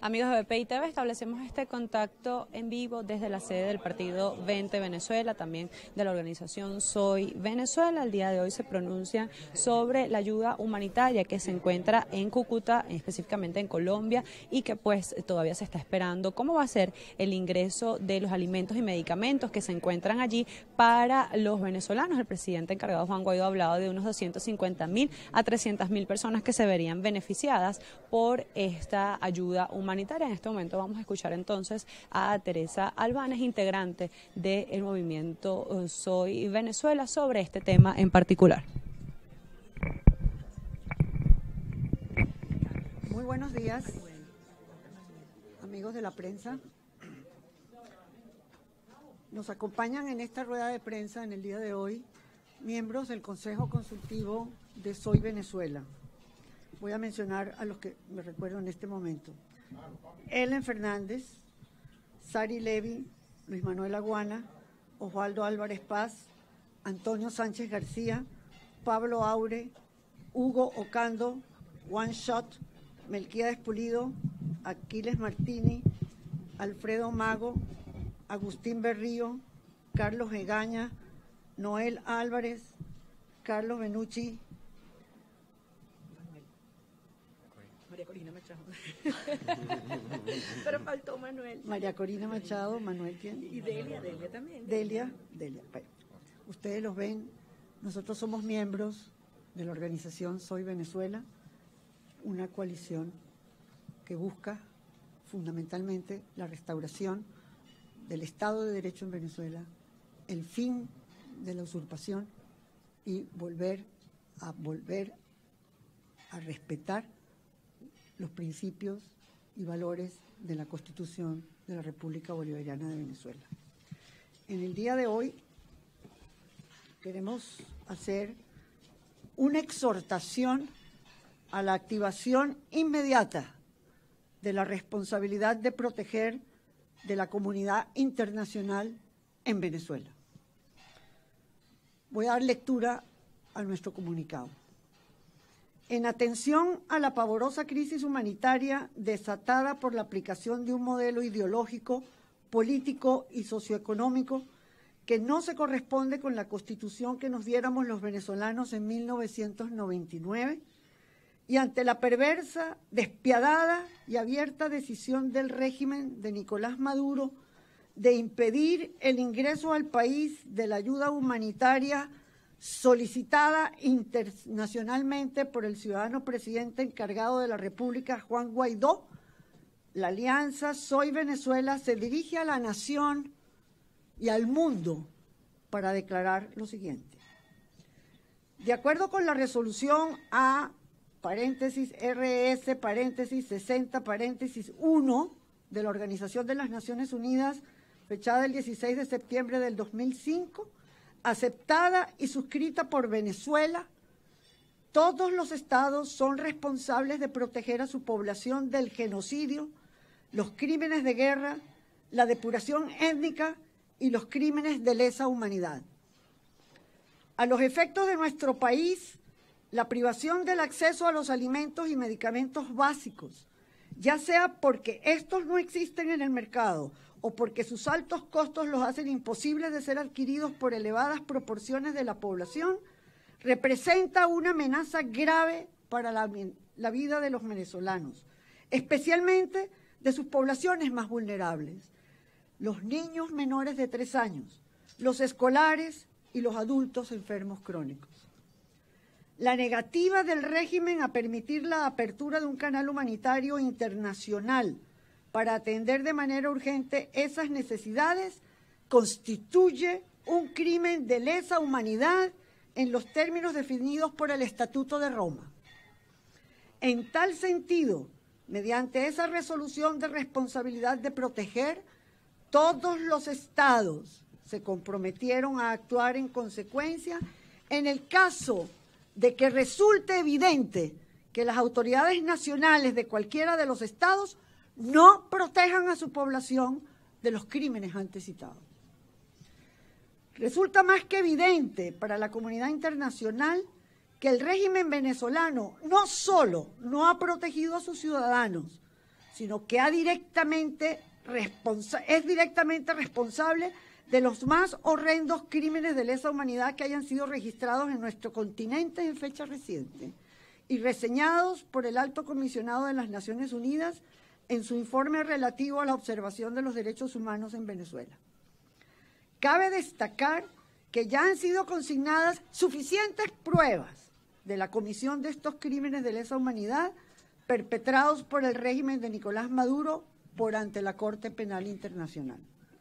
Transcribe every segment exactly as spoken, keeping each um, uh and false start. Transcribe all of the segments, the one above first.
Amigos de B P I T V, establecemos este contacto en vivo desde la sede del partido Vente Venezuela, también de la organización Soy Venezuela. El día de hoy se pronuncian sobre la ayuda humanitaria que se encuentra en Cúcuta, específicamente en Colombia, y que pues todavía se está esperando cómo va a ser el ingreso de los alimentos y medicamentos que se encuentran allí para los venezolanos. El presidente encargado, Juan Guaidó, ha hablado de unos doscientos cincuenta mil a trescientas mil personas que se verían beneficiadas por esta ayuda humanitaria. En este momento vamos a escuchar entonces a Teresa Albáñez, integrante del movimiento Soy Venezuela, sobre este tema en particular. Muy buenos días, amigos de la prensa. Nos acompañan en esta rueda de prensa en el día de hoy miembros del Consejo Consultivo de Soy Venezuela. Voy a mencionar a los que me recuerdo en este momento. Ellen Fernández, Sari Levy, Luis Manuel Aguana, Osvaldo Álvarez Paz, Antonio Sánchez García, Pablo Aure, Hugo Ocando, One Shot, Melquíades Pulido, Aquiles Martini, Alfredo Mago, Agustín Berrío, Carlos Egaña, Noel Álvarez, Carlos Benucci, María Corina Machado. Pero faltó Manuel. María Corina Machado, Manuel, ¿quién? Y Delia, Delia también. Delia, Delia. Bueno, ustedes los ven, nosotros somos miembros de la organización Soy Venezuela, una coalición que busca fundamentalmente la restauración del Estado de Derecho en Venezuela, el fin de la usurpación y volver a volver a respetar los principios y valores de la Constitución de la República Bolivariana de Venezuela. En el día de hoy queremos hacer una exhortación a la activación inmediata de la responsabilidad de proteger de la comunidad internacional en Venezuela. Voy a dar lectura a nuestro comunicado. En atención a la pavorosa crisis humanitaria desatada por la aplicación de un modelo ideológico, político y socioeconómico que no se corresponde con la Constitución que nos diéramos los venezolanos en mil novecientos noventa y nueve, y ante la perversa, despiadada y abierta decisión del régimen de Nicolás Maduro de impedir el ingreso al país de la ayuda humanitaria solicitada internacionalmente por el ciudadano presidente encargado de la República, Juan Guaidó, la alianza Soy Venezuela se dirige a la nación y al mundo para declarar lo siguiente. De acuerdo con la resolución A, paréntesis, R S, paréntesis, sesenta, paréntesis, uno, de la Organización de las Naciones Unidas, fechada el dieciséis de septiembre del dos mil cinco, aceptada y suscrita por Venezuela, todos los estados son responsables de proteger a su población del genocidio, los crímenes de guerra, la depuración étnica y los crímenes de lesa humanidad. A los efectos de nuestro país, la privación del acceso a los alimentos y medicamentos básicos, ya sea porque estos no existen en el mercado o porque sus altos costos los hacen imposibles de ser adquiridos por elevadas proporciones de la población, representa una amenaza grave para la, la vida de los venezolanos, especialmente de sus poblaciones más vulnerables, los niños menores de tres años, los escolares y los adultos enfermos crónicos. La negativa del régimen a permitir la apertura de un canal humanitario internacional para atender de manera urgente esas necesidades constituye un crimen de lesa humanidad en los términos definidos por el Estatuto de Roma. En tal sentido, mediante esa resolución de responsabilidad de proteger, todos los estados se comprometieron a actuar en consecuencia en el caso de que resulte evidente que las autoridades nacionales de cualquiera de los estados no protejan a su población de los crímenes antes citados. Resulta más que evidente para la comunidad internacional que el régimen venezolano no solo no ha protegido a sus ciudadanos, sino que ha directamente responsa- es directamente responsable de los más horrendos crímenes de lesa humanidad que hayan sido registrados en nuestro continente en fecha reciente y reseñados por el Alto Comisionado de las Naciones Unidas en su informe relativo a la observación de los derechos humanos en Venezuela. Cabe destacar que ya han sido consignadas suficientes pruebas de la comisión de estos crímenes de lesa humanidad perpetrados por el régimen de Nicolás Maduro por ante la Corte Penal Internacional.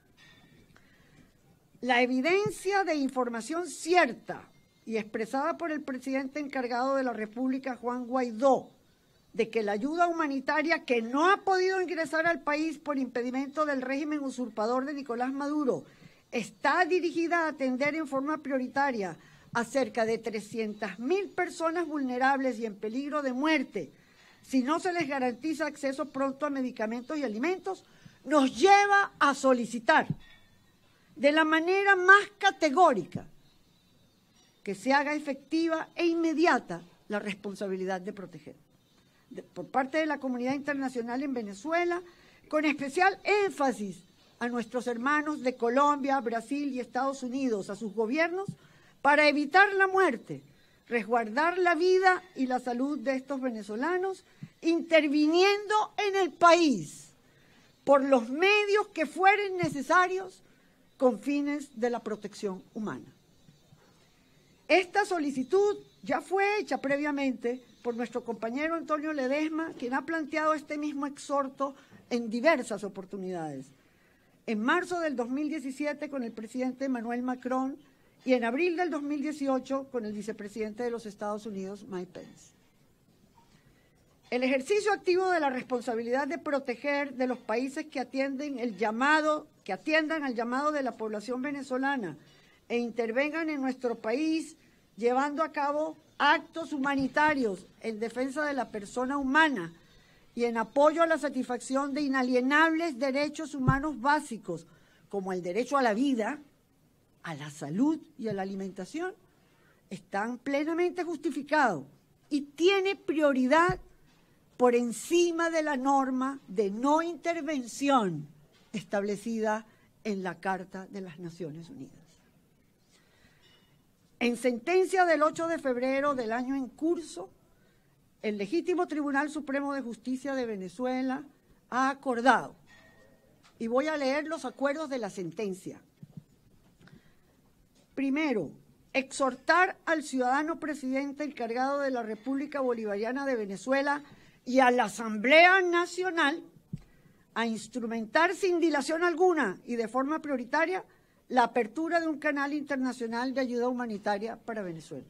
La evidencia de información cierta y expresada por el presidente encargado de la República, Juan Guaidó, de que la ayuda humanitaria que no ha podido ingresar al país por impedimento del régimen usurpador de Nicolás Maduro está dirigida a atender en forma prioritaria a cerca de trescientas mil personas vulnerables y en peligro de muerte, si no se les garantiza acceso pronto a medicamentos y alimentos, nos lleva a solicitar de la manera más categórica que se haga efectiva e inmediata la responsabilidad de proteger. De, por parte de la comunidad internacional en Venezuela, con especial énfasis a nuestros hermanos de Colombia, Brasil y Estados Unidos, a sus gobiernos, para evitar la muerte, resguardar la vida y la salud de estos venezolanos, interviniendo en el país por los medios que fueren necesarios con fines de la protección humana. Esta solicitud ya fue hecha previamente por nuestro compañero Antonio Ledesma, quien ha planteado este mismo exhorto en diversas oportunidades. En marzo del dos mil diecisiete con el presidente Emmanuel Macron y en abril del dos mil dieciocho con el vicepresidente de los Estados Unidos, Mike Pence. El ejercicio activo de la responsabilidad de proteger de los países que atienden el llamado, que atiendan al llamado de la población venezolana e intervengan en nuestro país llevando a cabo actos humanitarios en defensa de la persona humana y en apoyo a la satisfacción de inalienables derechos humanos básicos, como el derecho a la vida, a la salud y a la alimentación, están plenamente justificados y tiene prioridad por encima de la norma de no intervención establecida en la Carta de las Naciones Unidas. En sentencia del ocho de febrero del año en curso, el legítimo Tribunal Supremo de Justicia de Venezuela ha acordado, y voy a leer los acuerdos de la sentencia. Primero, exhortar al ciudadano presidente encargado de la República Bolivariana de Venezuela y a la Asamblea Nacional a instrumentar sin dilación alguna y de forma prioritaria la apertura de un canal internacional de ayuda humanitaria para Venezuela.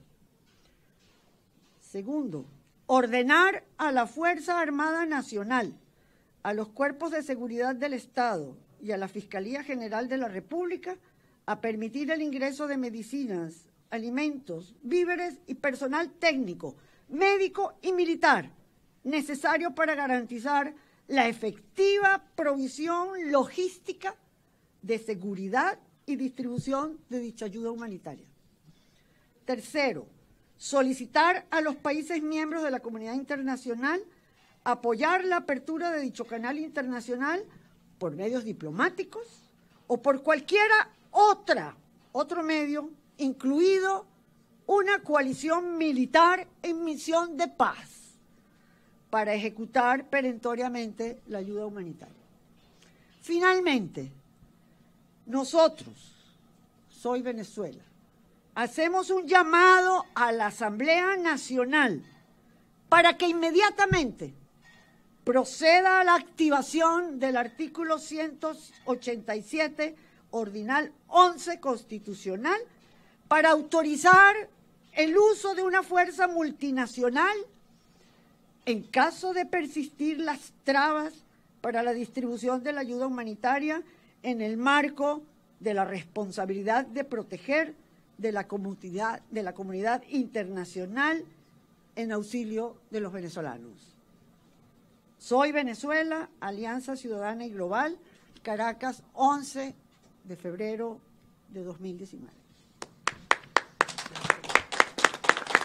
Segundo, ordenar a la Fuerza Armada Nacional, a los cuerpos de seguridad del Estado y a la Fiscalía General de la República a permitir el ingreso de medicinas, alimentos, víveres y personal técnico, médico y militar necesario para garantizar la efectiva provisión logística de seguridad y distribución de dicha ayuda humanitaria. Tercero, solicitar a los países miembros de la comunidad internacional apoyar la apertura de dicho canal internacional por medios diplomáticos o por cualquiera otra, otro medio, incluido una coalición militar en misión de paz, para ejecutar perentoriamente la ayuda humanitaria. Finalmente, nosotros, Soy Venezuela, hacemos un llamado a la Asamblea Nacional para que inmediatamente proceda a la activación del artículo ciento ochenta y siete, ordinal once constitucional, para autorizar el uso de una fuerza multinacional en caso de persistir las trabas para la distribución de la ayuda humanitaria en el marco de la responsabilidad de proteger de la comunidad, de la comunidad internacional en auxilio de los venezolanos. Soy Venezuela, Alianza Ciudadana y Global, Caracas, once de febrero de dos mil diecinueve.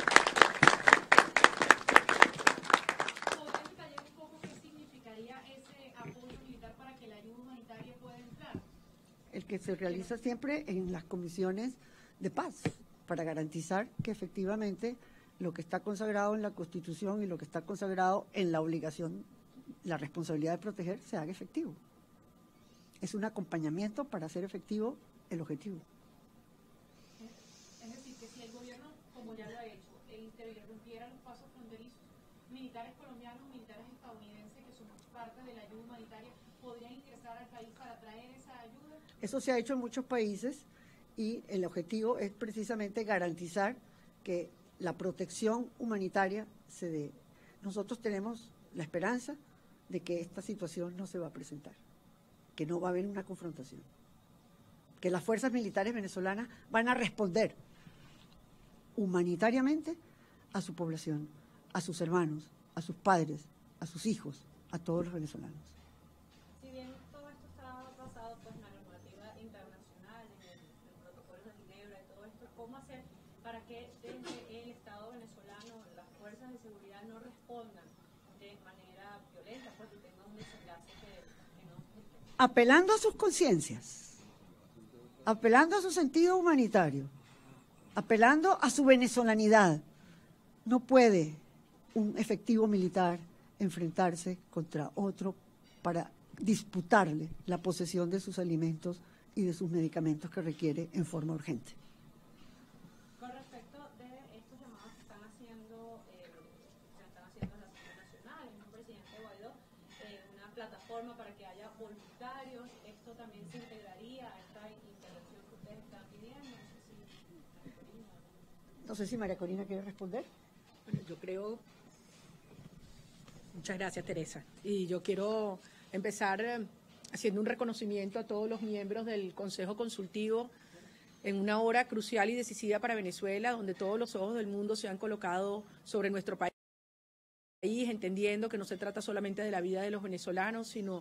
¿Podría detallar un poco qué significaría ese se realiza siempre en las comisiones de paz, para garantizar que efectivamente lo que está consagrado en la Constitución y lo que está consagrado en la obligación, la responsabilidad de proteger, se haga efectivo. Es un acompañamiento para hacer efectivo el objetivo. Es decir, que si el gobierno, como ya lo ha hecho, interrumpiera los pasos fronterizos, militares colombianos, militares estadounidenses, que son parte de la ayuda humanitaria, ¿podrían ingresar al país para traer esa ayuda? Eso se ha hecho en muchos países y el objetivo es precisamente garantizar que la protección humanitaria se dé. Nosotros tenemos la esperanza de que esta situación no se va a presentar, que no va a haber una confrontación, que las fuerzas militares venezolanas van a responder humanitariamente a su población, a sus hermanos, a sus padres, a sus hijos, a todos los venezolanos. Si bien todo esto está basado pues, en la normativa internacional, en el, en el protocolo de Ginebra y todo esto, ¿cómo hacer para que desde el Estado venezolano las fuerzas de seguridad no respondan de manera violenta, pues que tenga un desenlace que, que no... Apelando a sus conciencias, apelando a su sentido humanitario, apelando a su venezolanidad, no puede un efectivo militar enfrentarse contra otro para disputarle la posesión de sus alimentos y de sus medicamentos que requiere en forma urgente. Con respecto de estos llamados que están haciendo, eh, se están haciendo en la Asamblea Nacional, el mismo presidente Guaidó, eh, una plataforma para que haya voluntarios, esto también se integraría a esta intervención que ustedes están pidiendo. No sé si María Corina quiere responder. Bueno, yo creo... Muchas gracias, Teresa. Y yo quiero empezar eh, haciendo un reconocimiento a todos los miembros del Consejo Consultivo en una hora crucial y decisiva para Venezuela, donde todos los ojos del mundo se han colocado sobre nuestro país, entendiendo que no se trata solamente de la vida de los venezolanos, sino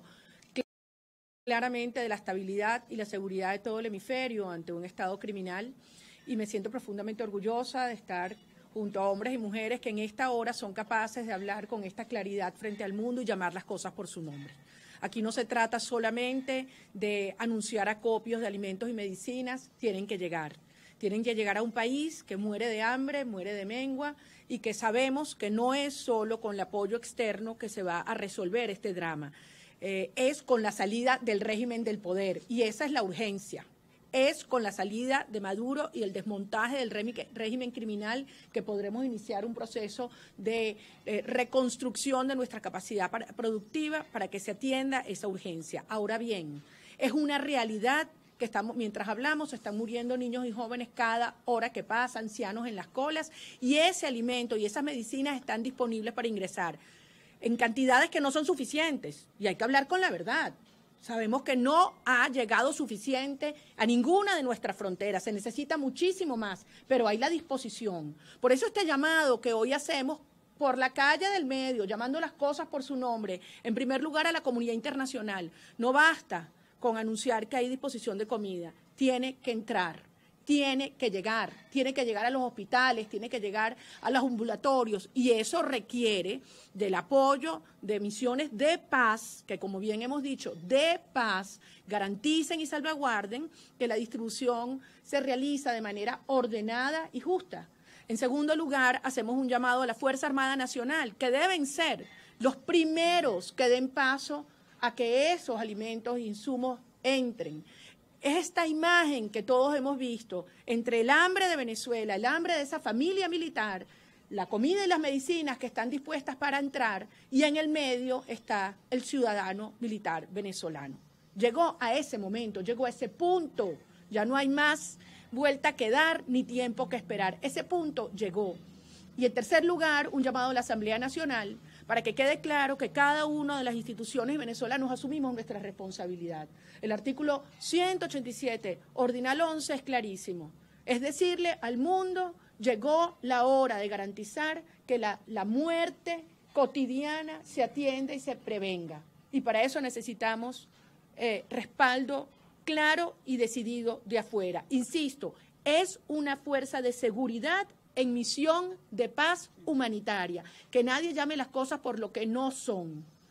claramente de la estabilidad y la seguridad de todo el hemisferio ante un Estado criminal. Y me siento profundamente orgullosa de estar junto a hombres y mujeres que en esta hora son capaces de hablar con esta claridad frente al mundo y llamar las cosas por su nombre. Aquí no se trata solamente de anunciar acopios de alimentos y medicinas, tienen que llegar. Tienen que llegar a un país que muere de hambre, muere de mengua y que sabemos que no es solo con el apoyo externo que se va a resolver este drama. Eh, es con la salida del régimen del poder y esa es la urgencia. Es con la salida de Maduro y el desmontaje del régimen criminal que podremos iniciar un proceso de eh, reconstrucción de nuestra capacidad para, productiva para que se atienda esa urgencia. Ahora bien, es una realidad que estamos, mientras hablamos, están muriendo niños y jóvenes cada hora que pasa, ancianos en las colas, y ese alimento y esas medicinas están disponibles para ingresar en cantidades que no son suficientes, y hay que hablar con la verdad. Sabemos que no ha llegado suficiente a ninguna de nuestras fronteras, se necesita muchísimo más, pero hay la disposición. Por eso este llamado que hoy hacemos por la calle del medio, llamando las cosas por su nombre, en primer lugar a la comunidad internacional, no basta con anunciar que hay disposición de comida, tiene que entrar. Tiene que llegar, tiene que llegar a los hospitales, tiene que llegar a los ambulatorios y eso requiere del apoyo de misiones de paz, que como bien hemos dicho, de paz, garanticen y salvaguarden que la distribución se realiza de manera ordenada y justa. En segundo lugar, hacemos un llamado a la Fuerza Armada Nacional, que deben ser los primeros que den paso a que esos alimentos e insumos entren. Es esta imagen que todos hemos visto entre el hambre de Venezuela, el hambre de esa familia militar, la comida y las medicinas que están dispuestas para entrar, y en el medio está el ciudadano militar venezolano. Llegó a ese momento, llegó a ese punto, ya no hay más vuelta que dar ni tiempo que esperar. Ese punto llegó. Y en tercer lugar, un llamado a la Asamblea Nacional para que quede claro que cada una de las instituciones venezolanas asumimos nuestra responsabilidad. El artículo ciento ochenta y siete, ordinal once, es clarísimo. Es decirle al mundo, llegó la hora de garantizar que la, la muerte cotidiana se atienda y se prevenga. Y para eso necesitamos eh, respaldo claro y decidido de afuera. Insisto, es una fuerza de seguridad en misión de paz humanitaria, que nadie llame las cosas por lo que no son.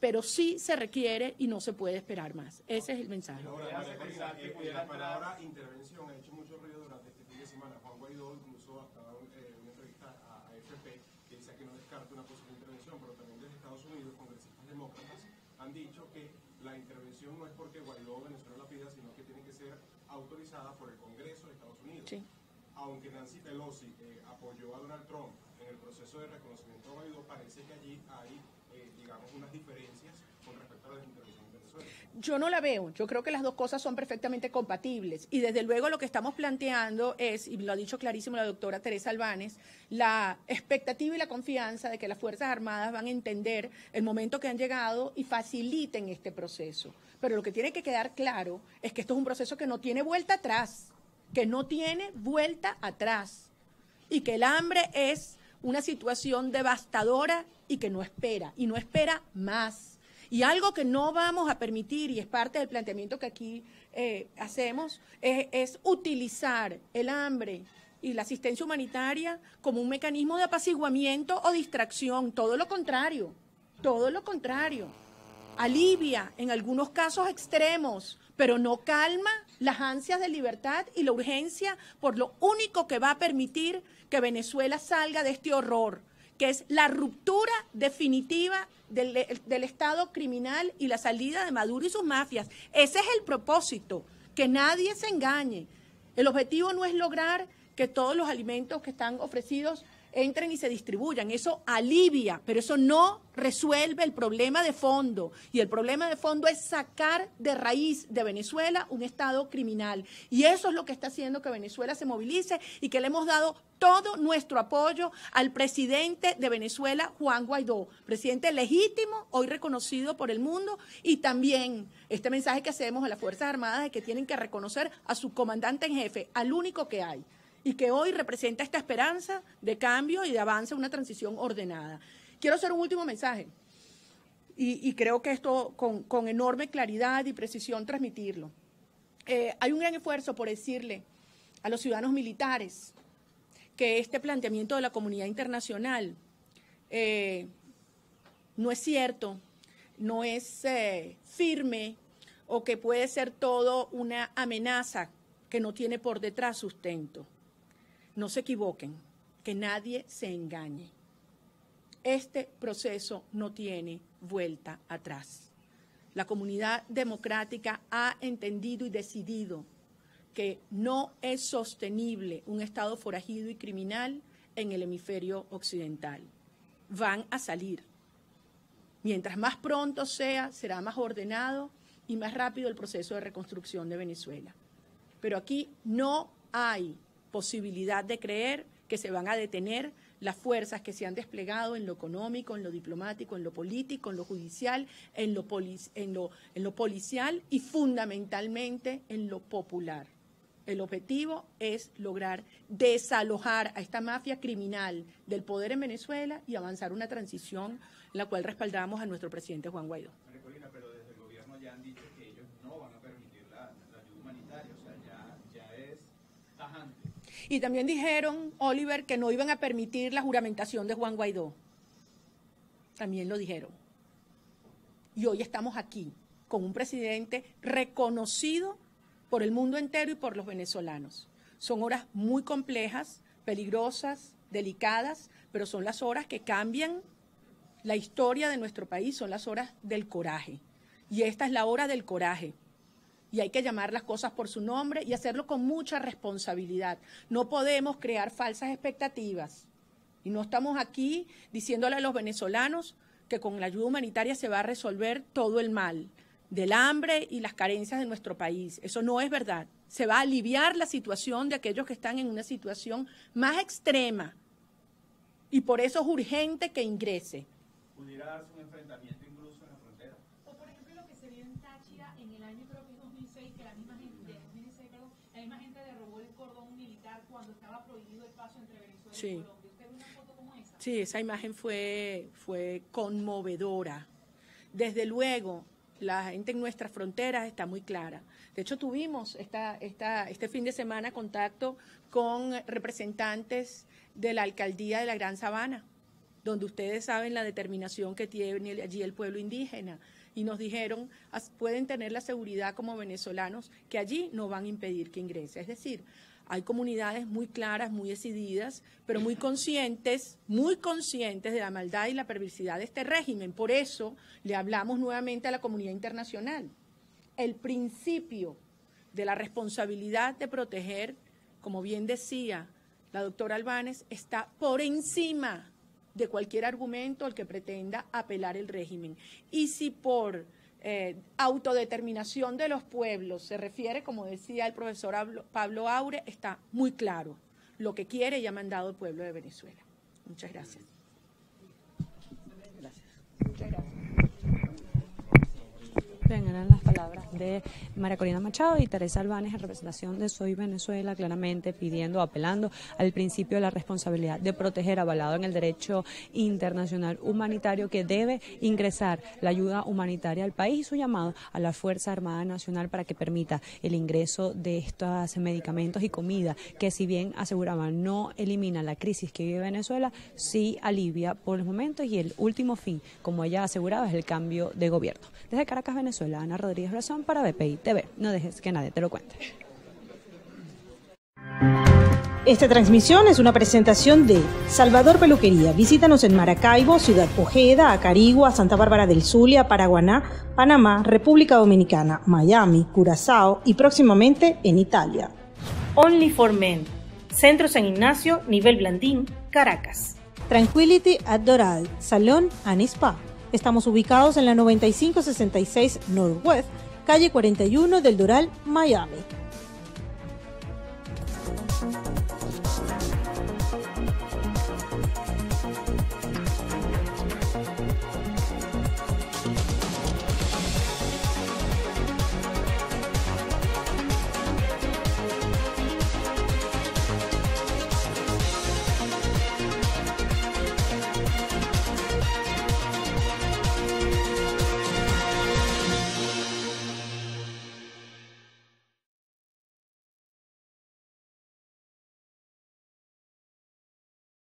pero sí se requiere y no se puede esperar más. Ese es el mensaje. Ahora, María Corina, eh, eh, la palabra intervención ha hecho mucho ruido durante este fin de semana. Juan Guaidó incluso ha dado eh, una entrevista a, a F P que dice que no descarta una posible intervención, pero también desde Estados Unidos, congresistas demócratas han dicho que la intervención no es porque Guaidó o Venezuela la pida, sino que tiene que ser autorizada por el Congreso de Estados Unidos. Sí. Aunque Nancy Pelosi eh, apoyó a Donald Trump en el proceso de reconocimiento de Guaidó, parece que allí hay, eh, digamos, unas diferencias con respecto a las intervenciones en Venezuela. Yo no la veo, yo creo que las dos cosas son perfectamente compatibles y desde luego lo que estamos planteando es, y lo ha dicho clarísimo la doctora Teresa Albáñez, la expectativa y la confianza de que las Fuerzas Armadas van a entender el momento que han llegado y faciliten este proceso. Pero lo que tiene que quedar claro es que esto es un proceso que no tiene vuelta atrás, que no tiene vuelta atrás y que el hambre es una situación devastadora y que no espera, y no espera más. Y algo que no vamos a permitir, y es parte del planteamiento que aquí eh, hacemos, es, es utilizar el hambre y la asistencia humanitaria como un mecanismo de apaciguamiento o distracción. Todo lo contrario, todo lo contrario. Alivia en algunos casos extremos, pero no calma las ansias de libertad y la urgencia por lo único que va a permitir que Venezuela salga de este horror, que es la ruptura definitiva del, del Estado criminal y la salida de Maduro y sus mafias. Ese es el propósito, que nadie se engañe. El objetivo no es lograr que todos los alimentos que están ofrecidos entren y se distribuyan. Eso alivia, pero eso no resuelve el problema de fondo. Y el problema de fondo es sacar de raíz de Venezuela un Estado criminal. Y eso es lo que está haciendo que Venezuela se movilice y que le hemos dado todo nuestro apoyo al presidente de Venezuela, Juan Guaidó, presidente legítimo, hoy reconocido por el mundo, y también este mensaje que hacemos a las Fuerzas Armadas de que tienen que reconocer a su comandante en jefe, al único que hay, y que hoy representa esta esperanza de cambio y de avance a una transición ordenada. Quiero hacer un último mensaje, y, y creo que esto con, con enorme claridad y precisión transmitirlo. Eh, hay un gran esfuerzo por decirle a los ciudadanos militares que este planteamiento de la comunidad internacional eh, no es cierto, no es eh, firme, o que puede ser todo una amenaza que no tiene por detrás sustento. No se equivoquen, que nadie se engañe. Este proceso no tiene vuelta atrás. La comunidad democrática ha entendido y decidido que no es sostenible un Estado forajido y criminal en el hemisferio occidental. Van a salir. Mientras más pronto sea, será más ordenado y más rápido el proceso de reconstrucción de Venezuela. Pero aquí no hay posibilidad de creer que se van a detener las fuerzas que se han desplegado en lo económico, en lo diplomático, en lo político, en lo judicial, en lo, polic- en lo, en lo policial y fundamentalmente en lo popular. El objetivo es lograr desalojar a esta mafia criminal del poder en Venezuela y avanzar una transición en la cual respaldamos a nuestro presidente Juan Guaidó. María Corina, pero desde el gobierno ya han dicho que ellos no van a permitir la, la ayuda humanitaria, o sea, ya, ya es tajante. Y también dijeron, Oliver, que no iban a permitir la juramentación de Juan Guaidó. También lo dijeron. Y hoy estamos aquí con un presidente reconocido por el mundo entero y por los venezolanos. Son horas muy complejas, peligrosas, delicadas, pero son las horas que cambian la historia de nuestro país, son las horas del coraje. Y esta es la hora del coraje. Y hay que llamar las cosas por su nombre y hacerlo con mucha responsabilidad. No podemos crear falsas expectativas. Y no estamos aquí diciéndole a los venezolanos que con la ayuda humanitaria se va a resolver todo el mal del hambre y las carencias de nuestro país. Eso no es verdad. Se va a aliviar la situación de aquellos que están en una situación más extrema. Y por eso es urgente que ingrese. ¿Pudiera darse un enfrentamiento incluso en la frontera? O por ejemplo lo que se dio en Táchira en el año creo que es dos mil seis, que la misma gente, de dos mil seis, perdón, la misma gente derrobó el cordón militar cuando estaba prohibido el paso entre Venezuela Sí. y Colombia. ¿Usted ve una foto como esa? Sí, esa imagen fue, fue conmovedora. Desde luego, la gente en nuestras fronteras está muy clara. De hecho, tuvimos esta, esta, este fin de semana contacto con representantes de la alcaldía de la Gran Sabana donde ustedes saben la determinación que tiene allí el pueblo indígena. Y nos dijeron, pueden tener la seguridad como venezolanos que allí no van a impedir que ingrese. Es decir, hay comunidades muy claras, muy decididas, pero muy conscientes, muy conscientes de la maldad y la perversidad de este régimen. Por eso le hablamos nuevamente a la comunidad internacional. El principio de la responsabilidad de proteger, como bien decía la doctora Albáñez, está por encima de cualquier argumento al que pretenda apelar el régimen. Y si por eh, autodeterminación de los pueblos se refiere, como decía el profesor Pablo Aure, está muy claro lo que quiere y ha mandado el pueblo de Venezuela. Muchas gracias. Gracias. Muchas gracias. Bien, eran las palabras de María Corina Machado y Teresa Albáñez en representación de Soy Venezuela, claramente pidiendo, apelando al principio de la responsabilidad de proteger, avalado en el derecho internacional humanitario, que debe ingresar la ayuda humanitaria al país, y su llamado a la Fuerza Armada Nacional para que permita el ingreso de estos medicamentos y comida que, si bien aseguraban no elimina la crisis que vive Venezuela, sí alivia por los momentos, y el último fin, como ella aseguraba, es el cambio de gobierno. Desde Caracas, Venezuela, Ana Rodríguez Brazón para B P I T V. No dejes que nadie te lo cuente. Esta transmisión es una presentación de Salvador Peluquería. Visítanos en Maracaibo, Ciudad Ojeda, Acarigua, Santa Bárbara del Zulia, Paraguaná, Panamá, República Dominicana, Miami, Curazao y próximamente en Italia. Only for Men. Centro San Ignacio, Nivel Blandín, Caracas. Tranquility at Doral, Salón and Spa. Estamos ubicados en la noventa y cinco sesenta y seis Northwest, calle cuarenta y uno del Doral, Miami.